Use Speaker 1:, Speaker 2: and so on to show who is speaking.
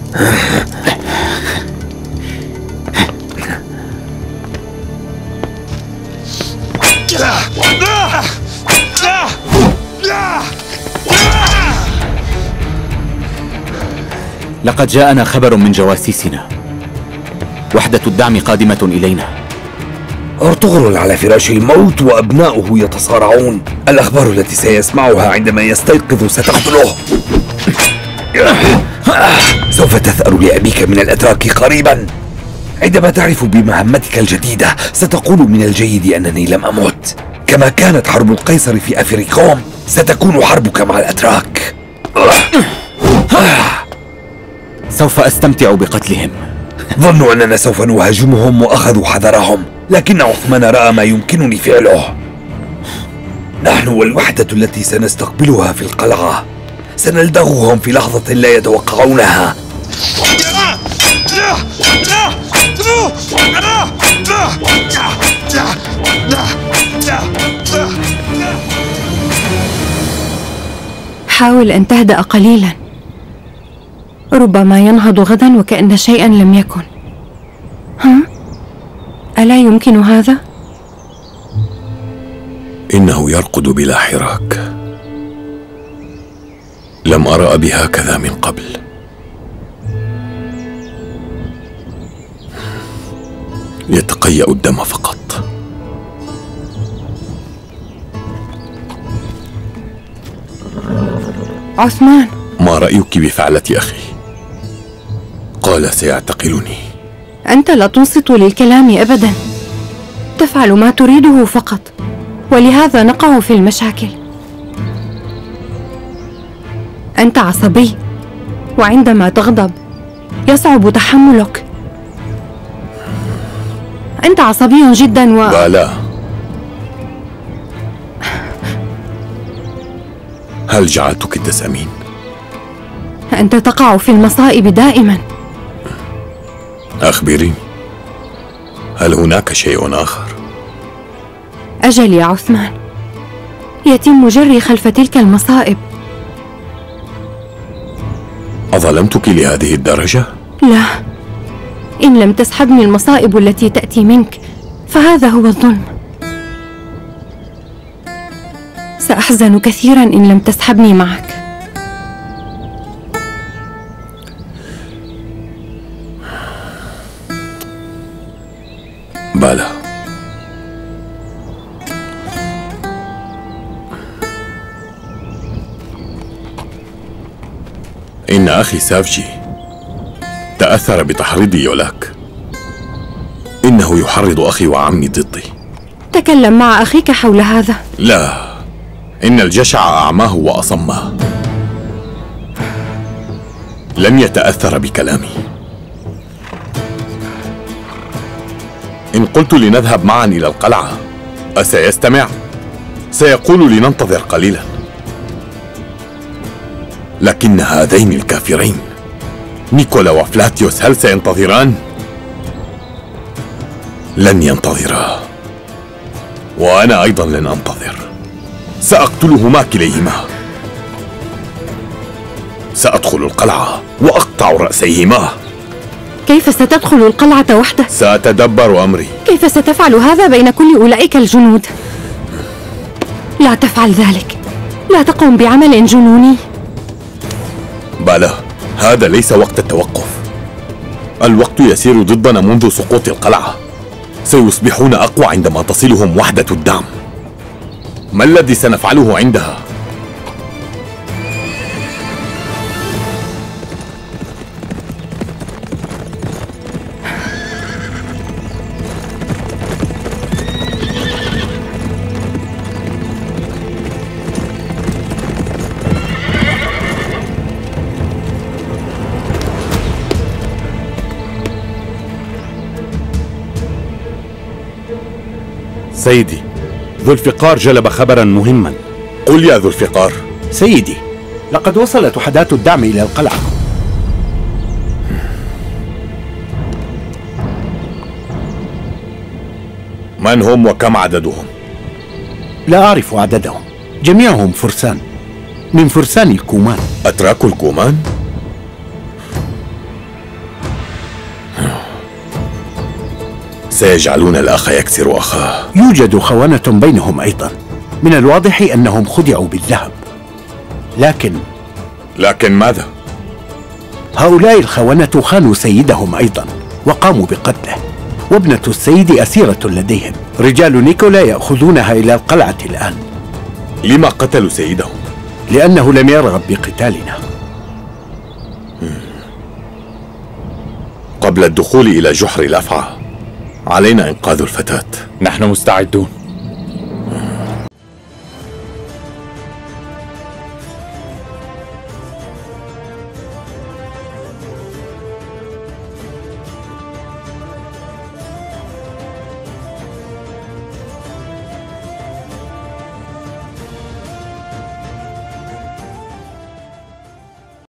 Speaker 1: لقد جاءنا خبر من جواسيسنا. وحدة الدعم قادمة إلينا.
Speaker 2: أرطغرل على فراش الموت وأبناؤه يتصارعون. الأخبار التي سيسمعها عندما يستيقظ ستقتله. سوف تثأر لأبيك من الأتراك قريبا. عندما تعرف بمهمتك الجديدة ستقول من الجيد أنني لم أمت. كما كانت حرب القيصر في أفريقوم ستكون حربك مع الأتراك.
Speaker 1: سوف أستمتع بقتلهم.
Speaker 2: ظنوا أننا سوف نهاجمهم وأخذوا حذرهم، لكن عثمان رأى ما يمكنني فعله. نحن والوحدة التي سنستقبلها في القلعة سنلدغهم في لحظة لا يتوقعونها.
Speaker 3: حاول أن تهدأ قليلا، ربما ينهض غدا وكأن شيئا لم يكن. ألا يمكن هذا؟
Speaker 4: إنه يرقد بلا حراك. لم أرى أبي هكذا من قبل. يتقيأ الدم فقط.
Speaker 3: عثمان،
Speaker 4: ما رأيك بفعلة أخي؟ قال سيعتقلني.
Speaker 3: أنت لا تنصت للكلام أبدا، تفعل ما تريده فقط، ولهذا نقع في المشاكل. أنت عصبي، وعندما تغضب يصعب تحملك. أنت عصبي جدا
Speaker 4: لا. هل جعلتك تسأمين؟
Speaker 3: أنت تقع في المصائب دائما.
Speaker 4: أخبريني، هل هناك شيء آخر؟
Speaker 3: أجل يا عثمان، يتم جري خلف تلك المصائب.
Speaker 4: أظلمتك لهذه الدرجة؟
Speaker 3: لا، إن لم تسحبني المصائب التي تأتي منك فهذا هو الظلم. سأحزن كثيرا إن لم تسحبني معك.
Speaker 4: بلى. إن أخي سافجي تأثر بتحريض يولاك. إنه يحرض أخي وعمي ضدي.
Speaker 3: تكلم مع أخيك حول هذا.
Speaker 4: لا، إن الجشع أعماه وأصماه. لن يتأثر بكلامي. إن قلت لنذهب معا إلى القلعة أسيستمع؟ سيقول لننتظر قليلا. لكن هذين الكافرين نيكولا وفلاتيوس هل سينتظران؟ لن ينتظرا، وأنا أيضا لن أنتظر. سأقتلهما كليهما. سأدخل القلعة وأقطع رأسيهما.
Speaker 3: كيف ستدخل القلعة وحدك؟
Speaker 4: سأتدبر أمري.
Speaker 3: كيف ستفعل هذا بين كل أولئك الجنود؟ لا تفعل ذلك، لا تقوم بعمل جنوني.
Speaker 4: بلى، هذا ليس وقت التوقف. الوقت يسير ضدنا منذ سقوط القلعة. سيصبحون أقوى عندما تصلهم وحدة الدعم. ما الذي سنفعله عندها؟
Speaker 5: سيدي، ذو الفقار جلب خبرا مهما.
Speaker 4: قل يا ذو الفقار.
Speaker 5: سيدي، لقد وصلت وحدات الدعم إلى القلعة.
Speaker 4: من هم وكم عددهم؟
Speaker 5: لا أعرف عددهم، جميعهم فرسان من فرسان الكومان.
Speaker 4: أتراك الكومان؟ سيجعلون الأخ يكسر أخاه.
Speaker 5: يوجد خونة بينهم أيضا. من الواضح أنهم خدعوا بالذهب. لكن
Speaker 4: ماذا؟
Speaker 5: هؤلاء الخونة خانوا سيدهم أيضا وقاموا بقتله، وابنة السيد أسيرة لديهم. رجال نيكولا يأخذونها إلى القلعة الآن.
Speaker 4: لما قتلوا سيدهم؟
Speaker 5: لأنه لم يرغب بقتالنا.
Speaker 4: قبل الدخول إلى جحر الأفعى علينا إنقاذ الفتاة.
Speaker 1: نحن مستعدون.